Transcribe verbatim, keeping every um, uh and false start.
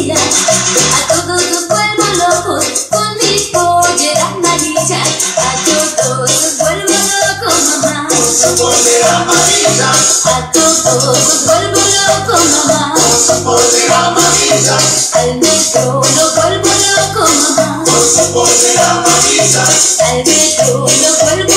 vida. A todos los vuelvo locos con mis polleras amarillas. A todos los vuelvo locos, mamá, con su pollera amarilla. a todos los vuelvo locos, mamá, Con su pollera amarilla. al metro lo vuelvo loco, mamá, Con su pollera amarilla. al metro lo vuelvo